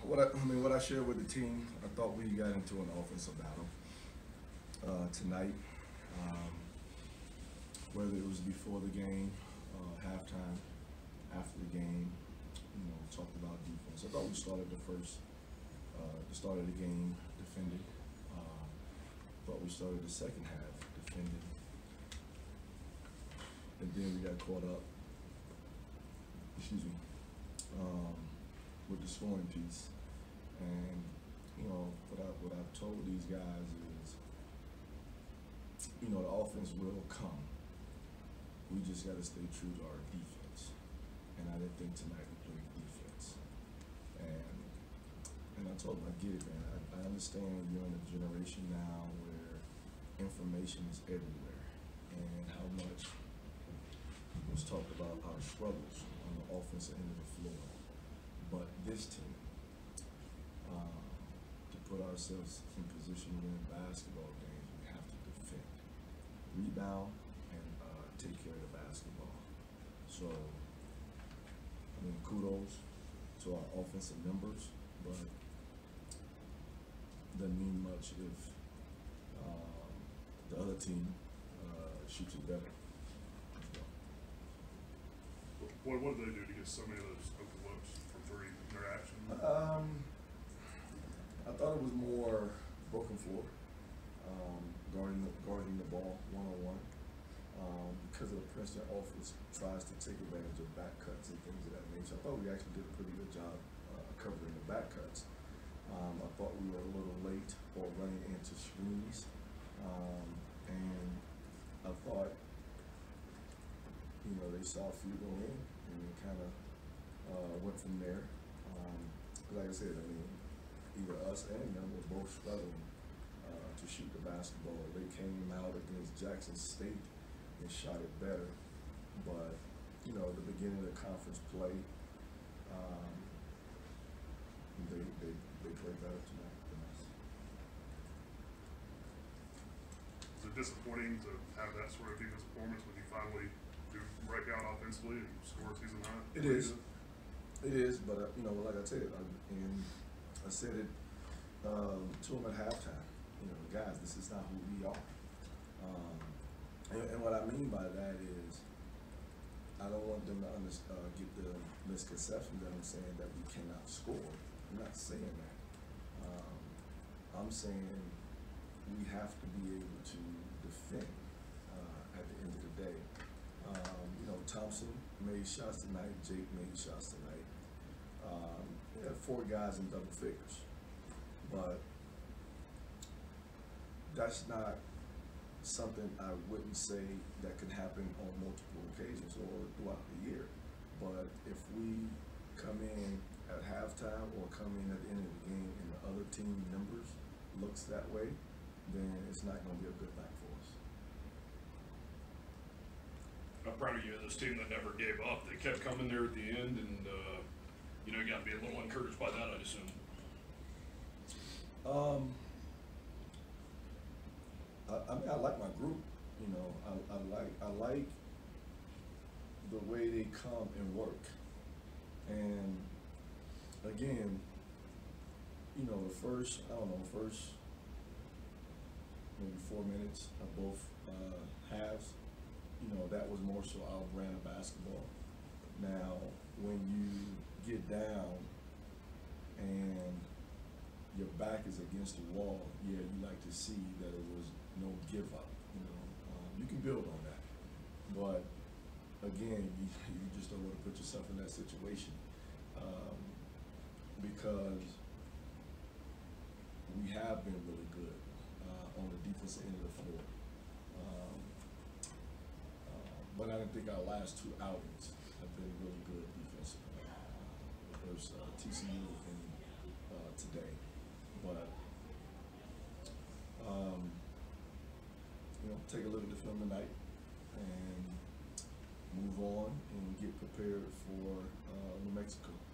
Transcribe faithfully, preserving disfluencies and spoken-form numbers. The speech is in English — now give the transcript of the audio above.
what I, I mean, what I shared with the team, I thought we got into an offensive battle uh, tonight. Um, whether it was before the game, uh, halftime, after the game, you know, talked about defense. I thought we started the first, uh, the start of the game defended. Uh, thought we started the second half defended, and then we got caught up. Excuse me. Um, with the scoring piece, and you know what I what I've told these guys is, you know, the offense will come. We just got to stay true to our defense, and I didn't think tonight we played defense. And and I told them, I get it, man. I, I understand you're in a generation now where information is everywhere, and how much was talked about our struggles on the offensive end of the floor. But this team, uh, to put ourselves in position to win basketball games, we have to defend, rebound, and uh, take care of the basketball. So, I mean, kudos to our offensive members, but doesn't mean much if um, the other team uh, shoots it better. What, what did they do to get so many of those open looks from three in their action? Um, I thought it was more broken floor, um, guarding the, guarding the ball one on one. Um, because of the Princeton offense tries to take advantage of back cuts and things of that nature. I thought we actually did a pretty good job uh, covering the back cuts. Um, I thought we were a little late or running into screens, um, and I thought, you know, they saw a few go in and kind of uh, went from there. Um, like I said, I mean, either us and them were both struggling uh, to shoot the basketball. They came out against Jackson State and shot it better, but you know, the beginning of the conference play, um, they, they they played better tonight than us. Is it disappointing to have that sort of defensive performance when you finally do break out offensively and score season high? It is. It is, but uh, you know, like I said, I, and I said it um, to them at halftime. You know, guys, this is not who we are. Um, and, and what I mean by that is, I don't want them to under, uh, get the misconception that I'm saying that we cannot score. I'm not saying that. Um, I'm saying we have to be able to defend uh, at the end of the day. Um, you know, Thompson made shots tonight. Jake made shots tonight. Um, we had four guys in double figures, but that's not something I wouldn't say that can happen on multiple occasions or throughout the year. But if we come in at halftime or come in at the end of the game and the other team members looks that way, then it's not going to be a good night for us. I'm proud of you, this team that never gave up. They kept coming there at the end, and uh, you know, you got to be a little encouraged by that, I'd assume. Um, I, I mean, I like my group. You know, I, I like I like the way they come and work. And again, you know, the first I don't know first maybe four minutes of both uh, halves. You know, that was more so our brand of basketball. Now, when you get down and your back is against the wall, yeah, you like to see that it was no give up. You know, um, you can build on that, but again, you, you just don't want to put yourself in that situation um, because we have been really good uh, on the defensive end of the floor. Um, uh, but I didn't think our last two outings have been really good defensively. Uh, versus uh, T C U and uh, today. But um, you know, take a look at the film tonight and move on and get prepared for uh, New Mexico.